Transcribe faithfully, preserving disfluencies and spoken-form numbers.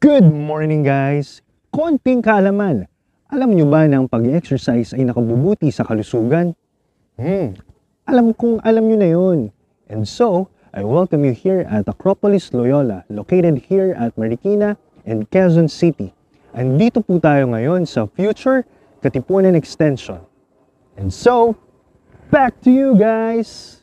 Good morning guys! Konting kaalaman. Alam nyo ba na ang pag-exercise ay nakabubuti sa kalusugan? Hmm, alam kong alam nyo na yun. And so, I welcome you here at Acropolis Loyola, located here at Marikina and Quezon City. Andito po tayo ngayon sa future Katipunan Extension. And so, back to you guys!